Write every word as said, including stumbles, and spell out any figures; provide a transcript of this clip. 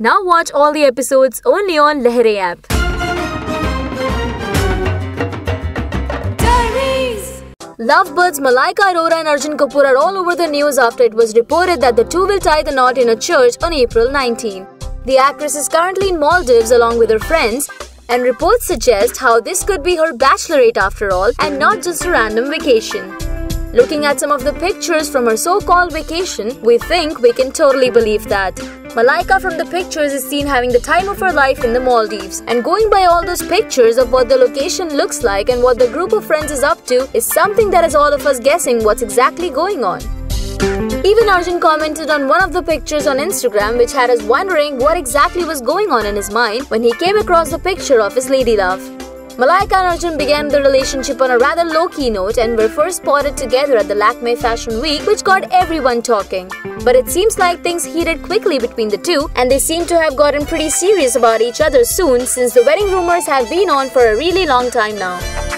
Now watch all the episodes only on LehrenTV app. Lovebirds Malaika Arora and Arjun Kapoor are all over the news after it was reported that the two will tie the knot in a church on April nineteenth. The actress is currently in Maldives along with her friends, and reports suggest how this could be her bachelorette after all and not just a random vacation. Looking at some of the pictures from her so-called vacation, we think we can totally believe that. Malaika from the pictures is seen having the time of her life in the Maldives, and going by all those pictures of what the location looks like and what the group of friends is up to is something that has all of us guessing what's exactly going on. Even Arjun commented on one of the pictures on Instagram, which had us wondering what exactly was going on in his mind when he came across the picture of his lady love. Malaika and Arjun began the relationship on a rather low-key note and were first spotted together at the Lakme Fashion Week, which got everyone talking. But it seems like things heated quickly between the two, and they seem to have gotten pretty serious about each other soon, since the wedding rumors have been on for a really long time now.